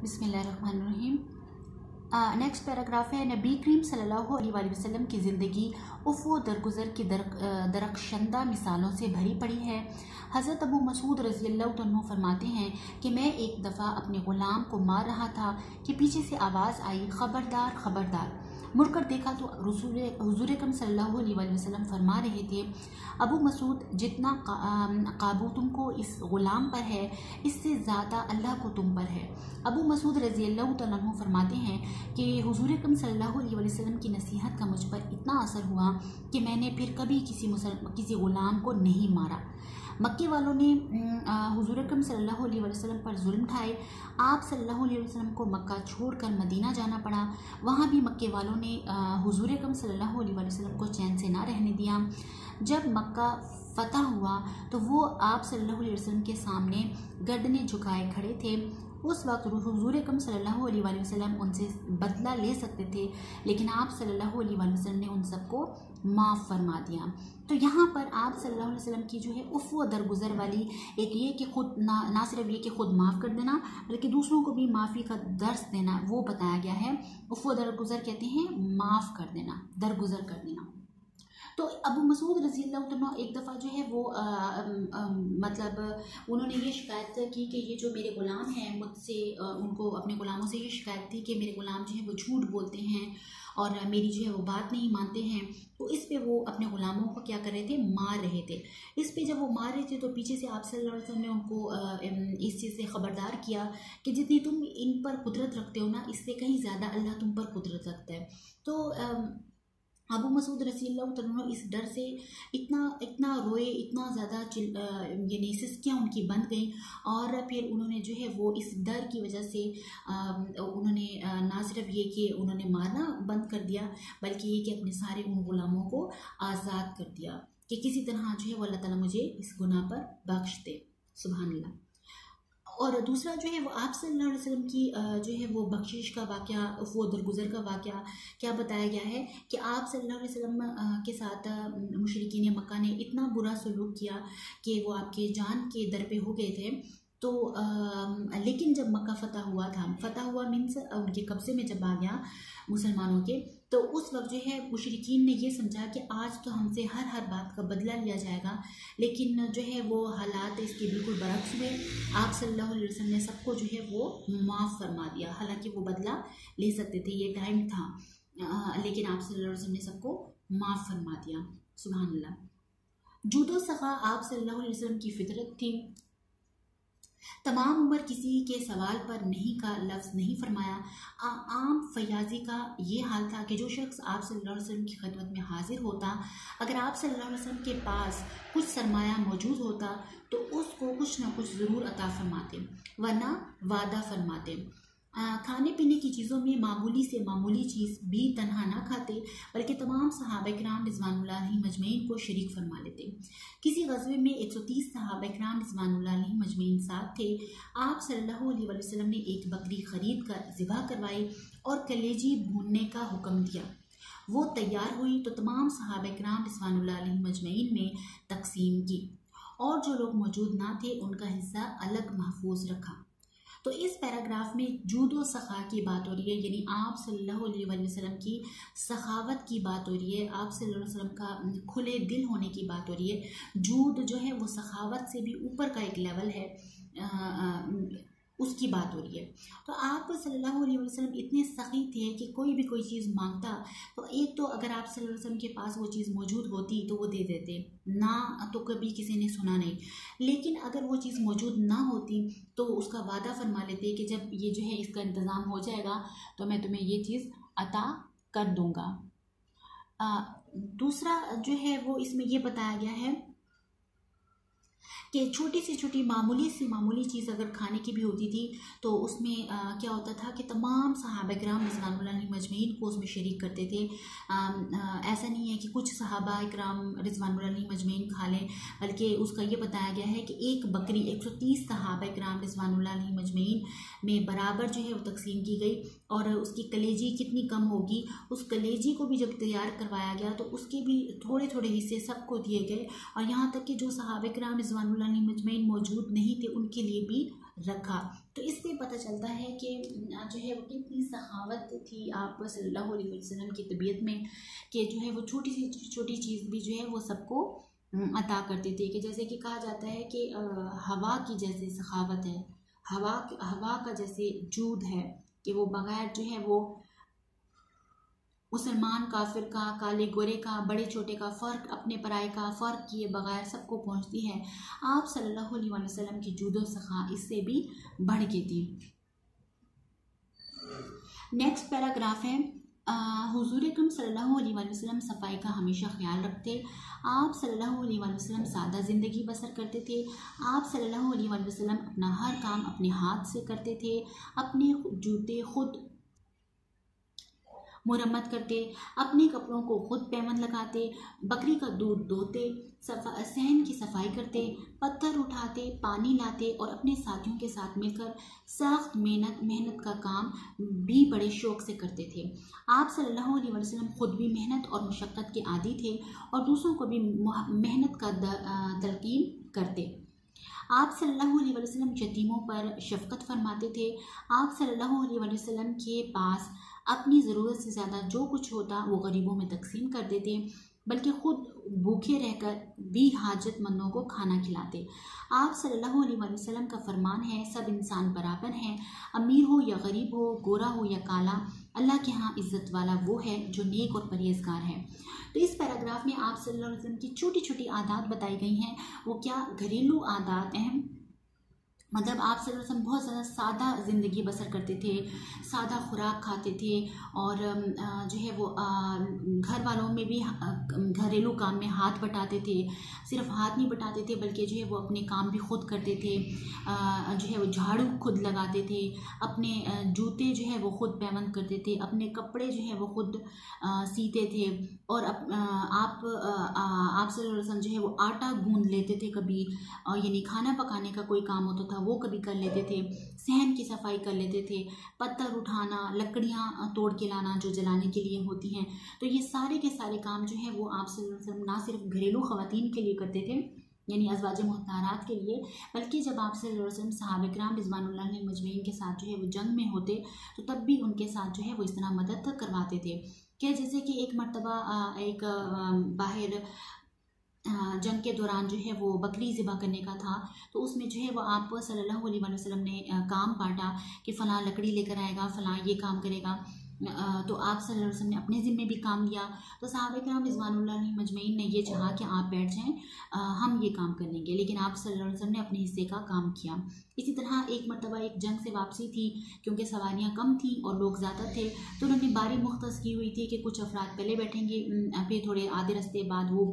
बिस्मिल्लाहिर्रहमानिर्रहीम। Next paragraph है, नबी करीम सल्लल्लाहु अलैहि वसल्लम की ज़िंदगी उफ़्व दरगुज़र की दरख्शंदा मिसालों से भरी पड़ी है। हज़रत अबू मसूद रज़ी अल्लाह अन्हु फरमाते हैं कि मैं एक दफ़ा अपने ग़ुलाम को मार रहा था कि पीछे से आवाज़ आई, ख़बरदार ख़बरदार। मुड़कर देखा तो हुज़ूर अकरम सल्लल्लाहु अलैहि वसल्लम फरमा रहे थे, अबू मसूद, जितना काबू तुमको इस ग़ुलाम पर है, इससे ज़्यादा अल्लाह को तुम पर है। अबू मसूद रज़ी अल्लाह तआला अन्हु फरमाते हैं कि हुज़ूर अकरम सल्लल्लाहु अलैहि वसल्लम की नसीहत का मुझ पर इतना असर हुआ कि मैंने फिर कभी किसी ग़ुलाम को नहीं मारा। मक्के वालों ने हुज़ूर अकरम सल्लल्लाहु अलैहि वसल्लम पर जुल्म ढाए। आप सल्लल्लाहु अलैहि वसल्लम को मक्का छोड़कर मदीना जाना पड़ा। वहाँ भी मक्के वालों ने हुज़ूर अकरम सल्लल्लाहु अलैहि वसल्लम को चैन से ना रहने दिया। जब मक्का फ़तह हुआ तो वो आप सल्लल्लाहु अलैहि वसल्लम के सामने गर्दनें झुकाए खड़े थे। उस वक्त हुज़ूर अकरम सल्लल्लाहु अलैहि वसल्लम उनसे बदला ले सकते थे, लेकिन आप सल्लल्लाहु अलैहि वसल्लम ने उन सबको माफ़ फरमा दिया। तो यहाँ पर आप सल्लल्लाहु अलैहि वसल्लम की जो है उफ़्व दरगुज़र वाली एक ये कि खुद ना सिर्फ ये कि खुद माफ़ कर देना, बल्कि दूसरों को भी माफ़ी का दर्स देना, वो बताया गया है। उफ़्व दरगुज़र कहते हैं माफ़ कर देना, दरगुज़र कर देना। तो अबू मसूद रज़ी अल्लाह तआला एक दफ़ा जो है वो मतलब उन्होंने ये शिकायत की कि ये जो मेरे ग़ुलाम हैं मुझसे, उनको अपने ग़ुलामों से ये शिकायत थी कि मेरे ग़ुलाम जो है वो झूठ बोलते हैं और मेरी जो है वो बात नहीं मानते हैं। तो इस पे वो अपने ग़ुलामों को क्या कर रहे थे, मार रहे थे। इस पे जब वो मार रहे थे तो पीछे से आप सल्लल्लाहु अलैहि वसल्लम ने उनको इस चीज़ से ख़बरदार किया कि जितनी तुम इन पर कुदरत रखते हो ना, इससे कहीं ज़्यादा अल्लाह तुम पर कुदरत रखता है। तो अबू मसूद रज़ी अल्लाह तआला इस डर से इतना रोए, इतना ज़्यादा यानी सिसकियाँ उनकी बंद गई। और फिर उन्होंने जो है वो इस डर की वजह से उन्होंने ना सिर्फ ये कि उन्होंने मारना बंद कर दिया, बल्कि ये कि अपने सारे उन ग़ुलामों को आज़ाद कर दिया कि किसी तरह जो है वो अल्लाह ताला मुझे इस गुनाह पर बख्श दे। सुभान अल्लाह। और दूसरा जो है वो आप सल्लल्लाहु अलैहि वसल्लम की जो है वो बख्शिश का वाक़या, वो दरगुज़र का वाक़या क्या बताया गया है कि आप सल्लल्लाहु अलैहि वसल्लम के साथ मुशरिकीन मक्का ने इतना बुरा सलूक किया कि वो आपके जान के दर पे हो गए थे। तो लेकिन जब मक्का फ़तह हुआ मीन्स उनके कब्ज़े में जब आ गया मुसलमानों के, तो उस वक्त जो है मुशरिकीन ने ये समझा कि आज तो हमसे हर बात का बदला लिया जाएगा। लेकिन जो है वो हालात इसके बिल्कुल बरक्स हुए। आप सल्लल्लाहु अलैहि वसल्लम ने सबको जो है वो माफ़ फरमा दिया। हालांकि वो बदला ले सकते थे, ये टाइम था, लेकिन आप सल्लल्लाहु अलैहि वसल्लम ने सबको माफ़ फरमा दिया। सुभान अल्लाह। जूदो सखा आप सल्लल्लाहु अलैहि वसल्लम की फितरत थी। तमाम उम्र किसी के सवाल पर नहीं का लफ्ज़ नहीं फरमाया। आम फयाजी का ये हाल था कि जो शख्स आप सल्लल्लाहु अलैहि वसल्लम की खिदमत में हाजिर होता, अगर आप सल्लल्लाहु अलैहि वसल्लम के पास कुछ सरमाया मौजूद होता तो उसको कुछ ना कुछ ज़रूर अता फरमाते, वरना वादा फरमाते। खाने पीने की चीज़ों में मामूली से मामूली चीज़ भी तनहा ना खाते, बल्कि तमाम सहाबा किराम रिज़वानुल्लाह अलैहिम मजमईन को शरीक फरमा लेते। किसी गज़वे में 130 सहाबा किराम रिज़वानुल्लाह अलैहिम मजमईन साथ थे। आप सल्लल्लाहु अलैहि वसल्लम ने एक बकरी ख़रीद कर ज़िबा करवाई और कलेजी भूनने का हुक्म दिया। वो तैयार हुई तो तमाम सहाबा किराम रिज़वानुल्लाह अलैहिम मजमईन में तकसीम की, और जो लोग मौजूद ना थे उनका हिस्सा अलग महफूज रखा। तो इस पैराग्राफ में जूद व सखा की बात हो रही है, यानी आप सल्लल्लाहु अलैहि वसल्लम की सखावत की बात हो रही है, आप सल्लल्लाहु अलैहि वसल्लम का खुले दिल होने की बात हो रही है। जूद जो है वो सखावत से भी ऊपर का एक लेवल है, उसकी बात हो रही है। तो आप सल्लल्लाहु अलैहि वसल्लम इतने सखी थे कि कोई भी कोई चीज़ मांगता तो एक तो अगर आप सल्लल्लाहु अलैहि वसल्लम के पास वो चीज़ मौजूद होती तो वो दे देते, ना तो कभी किसी ने सुना नहीं। लेकिन अगर वो चीज़ मौजूद ना होती तो उसका वादा फरमा लेते कि जब ये जो है इसका इंतज़ाम हो जाएगा तो मैं तुम्हें ये चीज़ अता कर दूँगा। दूसरा जो है वो इसमें ये बताया गया है कि छोटी से छोटी मामूली से मामूली चीज़ अगर खाने की भी होती थी तो उसमें क्या होता था कि तमाम सहाबा किराम रिज़वानुल्लाह अलैहिम मजमईन को उसमें शरीक करते थे। ऐसा नहीं है कि कुछ सहाबा किराम रिज़वानुल्लाह अलैहिम मजमईन खा लें, बल्कि उसका ये बताया गया है कि एक बकरी 130 सहाबा किराम रिज़वानुल्लाह अलैहिम मजमईन में बराबर जो है वो तकसीम की गई। और उसकी कलेजी कितनी कम होगी, उस कलेजी को भी जब तैयार करवाया गया तो उसके भी थोड़े थोड़े हिस्से सबको दिए गए, और यहाँ तक कि जो सहाबा किराम रिज़वानुल्लाह अलैहिम मजमईन मौजूद नहीं थे उनके लिए भी रखा। तो इससे पता चलता है कि जो है वो कितनी सखावत थी आप सल्लल्लाहु अलैहि वसल्लम की तबीयत में, कि जो है वो छोटी सी छोटी चीज़ भी जो है वो सबको अता करते थे। कि जैसे कि कहा जाता है कि हवा की जैसे सखावत है, हवा का जैसे जूद है, कि वो बगैर जो है वो मुसलमान काफिर का, काले गोरे का, बड़े छोटे का फ़र्क, अपने पराये का फ़र्क किए बगैर सबको पहुंचती है। आप सल्लल्लाहु अलैहि वसल्लम की जूदो सखा इससे भी बढ़ के थी। नेक्स्ट पैराग्राफ है, हुजूर अकरम सल्लल्लाहु अलैहि वसल्लम सफाई का हमेशा ख्याल रखते। आप सल्लल्लाहु अलैहि वसल्लम सादा ज़िंदगी बसर करते थे। आप सल्लल्लाहु अलैहि वसल्लम अपना हर काम अपने हाथ से करते थे। अपने जूते खुद मुरम्मत करते, अपने कपड़ों को खुद पैबंद लगाते, बकरी का दूध दोहते, सहन की सफाई करते, पत्थर उठाते, पानी लाते और अपने साथियों के साथ मिलकर सख्त मेहनत का काम भी बड़े शौक से करते थे। आप सल्लल्लाहु अलैहि वसल्लम खुद भी मेहनत और मुशक्क़त के आदी थे और दूसरों को भी मेहनत का तलकीन करते। आप सल्लल्लाहु अलैहि वसल्लम यतीमों पर शफकत फरमाते थे। आप सल्लल्लाहु अलैहि वसल्लम के पास अपनी ज़रूरत से ज़्यादा जो कुछ होता वो गरीबों में तकसीम कर देते, बल्कि ख़ुद भूखे रहकर भी हाजतमंदों को खाना खिलाते। आप सल्लल्लाहु अलैहि वसल्लम का फरमान है, सब इंसान बराबर हैं, अमीर हो या गरीब हो, गोरा हो या काला, अल्लाह के यहाँ इज़्ज़त वाला वो है जो नेक और परहेज़गार है। तो इस पैराग्राफ में आप सल्लल्लाहु अलैहि वसल्लम की छोटी छोटी आदत बताई गई हैं। वो क्या घरेलू आदत हैं, मतलब आप सल्लल्लाहु अलैहि वसल्लम बहुत ज़्यादा सादा ज़िंदगी बसर करते थे, सादा खुराक खाते थे और जो है वो घर वालों में भी घरेलू काम में हाथ बटाते थे। सिर्फ हाथ नहीं बटाते थे बल्कि जो है वो अपने काम भी खुद करते थे, जो है वो झाड़ू खुद लगाते थे, अपने जूते जो है वो खुद पैबंद करते थे, अपने कपड़े जो है वो खुद सीते थे और आप सल्लल्लाहु अलैहि वसल्लम जो है वो आटा गूंद लेते थे कभी, यानी खाना पकाने का कोई काम होता था वो कभी कर लेते थे, सहन की सफाई कर लेते थे, पत्थर उठाना, लकड़ियाँ तोड़ के लाना जो जलाने के लिए होती हैं। तो ये सारे के सारे काम जो है वो आप सल्लल्लाहु अलैहि वसल्लम ना सिर्फ घरेलू ख़वातीन के लिए करते थे, यानी अज़वाज मुहतारात के लिए, बल्कि जब आप सल्लल्लाहु अलैहि वसल्लम सहाबा किराम रिज़वानुल्लाह अलैहिम अजमईन के साथ जो है वो जंग में होते तो तब भी उनके साथ जो है वो इस तरह मदद करवाते थे। क्या जैसे कि एक मर्तबा एक बाहर जंग के दौरान जो है वो बकरी ज़िबा करने का था, तो उसमें जो है वो आप सल्लल्लाहु अलैहि वसल्लम ने काम बांटा कि फ़लाँ लकड़ी लेकर आएगा, फ़लाँ ये काम करेगा। तो आप सल्लल्लाहु अलैहि वसल्लम ने अपने ज़िम्मे भी काम लिया। तो सहाबा किराम रिज़वानुल्लाह अलैहिम अजमईन ने ये चाहा कि आप बैठ जाएं, हम ये काम कर लेंगे, लेकिन आप सल्लल्लाहु अलैहि वसल्लम ने अपने हिस्से का काम किया। इसी तरह एक मरतबा एक जंग से वापसी थी, क्योंकि सवारियाँ कम थी और लोग ज़्यादा थे, तो उन्होंने बारी मुख्तस की हुई थी कि कुछ अफराद पहले बैठेंगे, फिर थोड़े आधे रास्ते बाद वो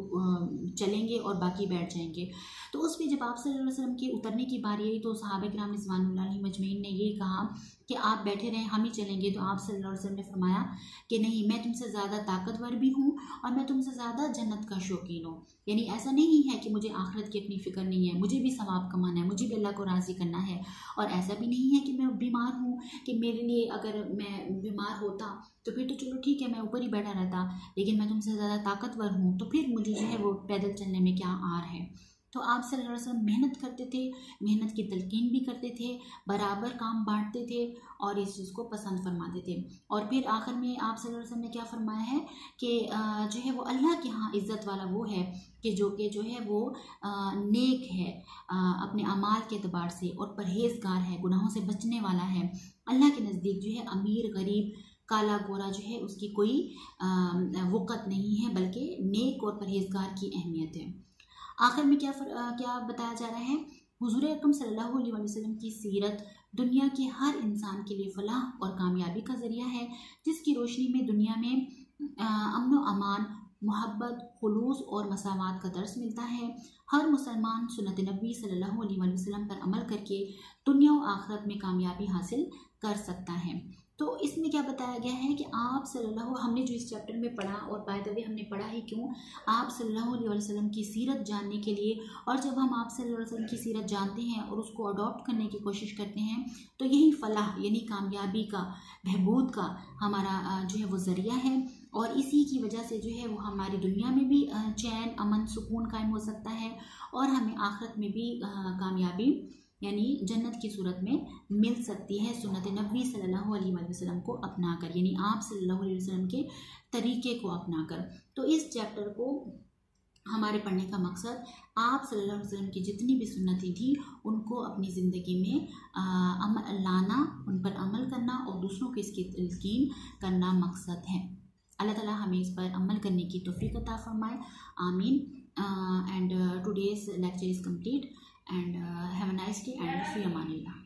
चलेंगे और बाकी बैठ जाएंगे। तो उसमें जब आप सल्लल्लाहु अलैहि वसल्लम के उतरने की बारी आई तो सहाबा किराम रिज़वानुल्लाह अलैहिम अजमईन ने ये कहा कि आप बैठे रहें, हम ही चलेंगे। तो आप सल्लल्लाहु अलैहि वसल्लम ने फरमाया कि नहीं, मैं तुमसे ज़्यादा ताकतवर भी हूँ और मैं तुमसे ज़्यादा जन्नत का शौकीन हूँ। यानी ऐसा नहीं है कि मुझे आखिरत की इतनी फ़िक्र नहीं है, मुझे भी सवाब कमाना है, मुझे भी अल्लाह को राज़ी करना है। और ऐसा भी नहीं है कि मैं बीमार हूँ कि मेरे लिए अगर मैं बीमार होता तो फिर तो चलो ठीक है मैं ऊपर ही बैठा रहता, लेकिन मैं तुमसे ज़्यादा ताकतवर हूँ तो फिर मुझे जो है वो पैदल चलने में क्या आर है। तो आप सल्लल्लाहु अलैहि वसल्लम मेहनत करते थे, मेहनत की तलकीन भी करते थे, बराबर काम बांटते थे और इस चीज़ को पसंद फरमाते थे। और फिर आखिर में आप सल्लल्लाहु अलैहि वसल्लम ने क्या फरमाया है कि जो है वो अल्लाह के यहाँ इज़्ज़त वाला वो है कि जो है वो नेक है अपने अमाल के अतबार से और परहेज़गार है, गुनाहों से बचने वाला है। अल्लाह के नज़दीक जो है अमीर गरीब काला गोरा जो है उसकी कोई वक़्त नहीं है, बल्कि नेक और परहेज़गार की अहमियत है। आखिर में क्या बताया जा रहा है, हुज़ूर अकरम सल्लल्लाहु अलैहि वसल्लम की सीरत दुनिया के हर इंसान के लिए फलाह और कामयाबी का ज़रिया है, जिसकी रोशनी में दुनिया में अमन व अमान, मोहब्बत, खुलूस और मसावात का दर्स मिलता है। हर मुसलमान सुन्नत नबी सल्लल्लाहु अलैहि वसल्लम पर अमल करके दुनिया और आखिरत में कामयाबी हासिल कर सकता है। तो इसमें क्या बताया गया है कि आप हमने जो इस चैप्टर में पढ़ा, और बाय द वे हमने पढ़ा ही क्यों, आप सल्लल्लाहु अलैहि वसल्लम की सीरत जानने के लिए। और जब हम आप सल्लल्लाहु अलैहि वसल्लम की सीरत जानते हैं और उसको अडॉप्ट करने की कोशिश करते हैं तो यही फलाह यानी कामयाबी का, बहबूद का हमारा जो है वो ज़रिया है। और इसी की वजह से जो है वो हमारी दुनिया में भी चैन, अमन, सुकून कायम हो सकता है और हमें आखिरत में भी कामयाबी यानी जन्नत की सूरत में मिल सकती है सुन्नत नबी सल्लल्लाहु अलैहि वसल्लम को अपनाकर, यानी आप सल्लल्लाहु अलैहि वसल्लम के तरीके को अपनाकर। तो इस चैप्टर को हमारे पढ़ने का मकसद आप सल्लल्लाहु अलैहि वसल्लम की जितनी भी सुन्नतें थी उनको अपनी ज़िंदगी में लाना, उन पर अमल करना और दूसरों को इसकी तलकीन करना मकसद है। अल्लाह ताला हमें इस पर अमल करने की तौफीक अता फरमाए, आमीन। And today's lecture is complete and have a nice day and फी अमानिल्लाह।